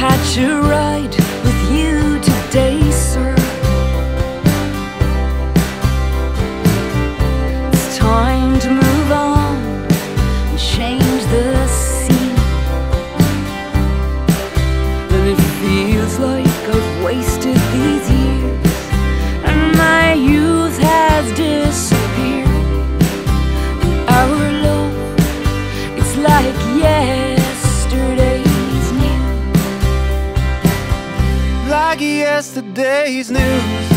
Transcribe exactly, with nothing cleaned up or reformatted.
catch a ride with you today, sir. It's time to move on and change the scene. And it feels like I've wasted these years, and my youth has disappeared. And our love, it's like yesterday's news. Like yesterday's news.